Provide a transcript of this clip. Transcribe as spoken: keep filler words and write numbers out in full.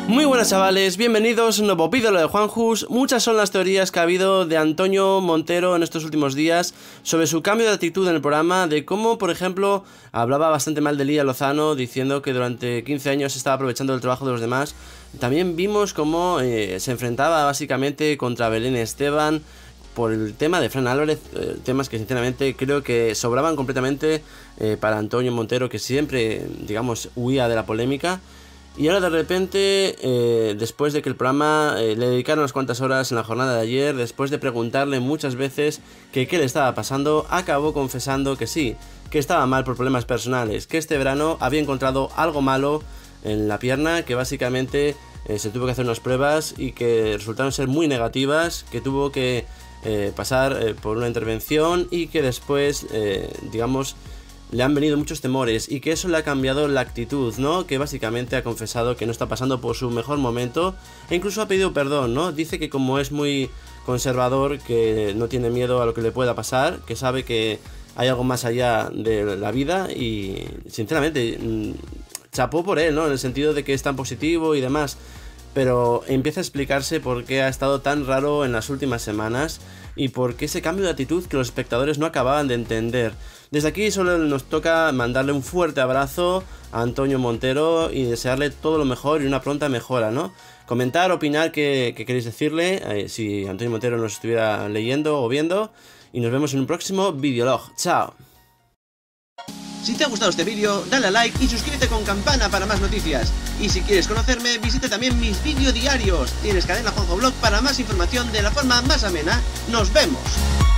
Muy buenas chavales, bienvenidos a un nuevo vídeo de Juanjus. Muchas son las teorías que ha habido de Antonio Montero en estos últimos días sobre su cambio de actitud en el programa, de cómo, por ejemplo, hablaba bastante mal de Lía Lozano, diciendo que durante quince años estaba aprovechando el trabajo de los demás. También vimos cómo eh, se enfrentaba básicamente contra Belén Esteban por el tema de Fran Álvarez, eh, temas que sinceramente creo que sobraban completamente eh, para Antonio Montero, que siempre, digamos, huía de la polémica. Y ahora de repente, eh, después de que el programa eh, le dedicaron unas cuantas horas en la jornada de ayer, después de preguntarle muchas veces que qué le estaba pasando, acabó confesando que sí, que estaba mal por problemas personales, que este verano había encontrado algo malo en la pierna, que básicamente eh, se tuvo que hacer unas pruebas y que resultaron ser muy negativas, que tuvo que eh, pasar eh, por una intervención y que después, eh, digamos, le han venido muchos temores y que eso le ha cambiado la actitud, ¿no? Que básicamente ha confesado que no está pasando por su mejor momento e incluso ha pedido perdón, ¿no? Dice que como es muy conservador, que no tiene miedo a lo que le pueda pasar, que sabe que hay algo más allá de la vida y sinceramente chapó por él, ¿no? En el sentido de que es tan positivo y demás. Pero empieza a explicarse por qué ha estado tan raro en las últimas semanas y por qué ese cambio de actitud que los espectadores no acababan de entender. Desde aquí solo nos toca mandarle un fuerte abrazo a Antonio Montero y desearle todo lo mejor y una pronta mejora, ¿no? Comentar, opinar qué, qué queréis decirle, eh, si Antonio Montero nos estuviera leyendo o viendo. Y nos vemos en un próximo videolog. ¡Chao! Si te ha gustado este vídeo, dale a like y suscríbete con campana para más noticias. Y si quieres conocerme, visita también mis vídeos diarios. Tienes Cadena Juanjo Blog para más información de la forma más amena. ¡Nos vemos!